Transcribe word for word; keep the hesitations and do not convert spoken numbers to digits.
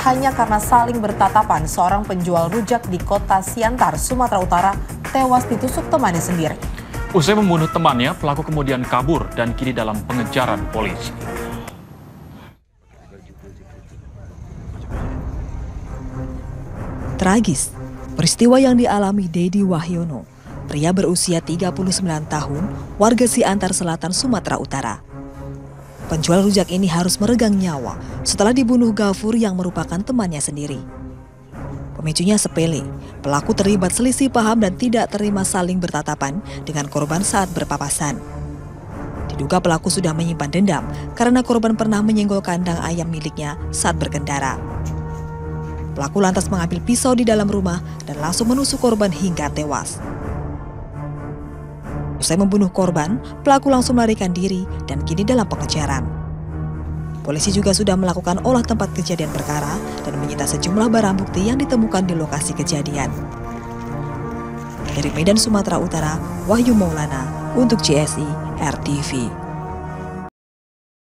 hanya karena saling bertatapan, seorang penjual rujak di kota Siantar, Sumatera Utara tewas ditusuk temannya sendiri. Usai membunuh temannya, pelaku kemudian kabur dan kini dalam pengejaran polisi. Tragis, peristiwa yang dialami Dedi Wahyono, pria berusia tiga puluh sembilan tahun, warga Siantar Selatan, Sumatera Utara. Penjual rujak ini harus meregang nyawa setelah dibunuh Gafur yang merupakan temannya sendiri. Pemicunya sepele, pelaku terlibat selisih paham dan tidak terima saling bertatapan dengan korban saat berpapasan. Diduga pelaku sudah menyimpan dendam karena korban pernah menyenggol kandang ayam miliknya saat berkendara. Pelaku lantas mengambil pisau di dalam rumah dan langsung menusuk korban hingga tewas. Usai membunuh korban, pelaku langsung melarikan diri dan kini dalam pengejaran. Polisi juga sudah melakukan olah tempat kejadian perkara dan menyita sejumlah barang bukti yang ditemukan di lokasi kejadian. Dari Medan, Sumatera Utara, Wahyu Maulana untuk C S I R T V.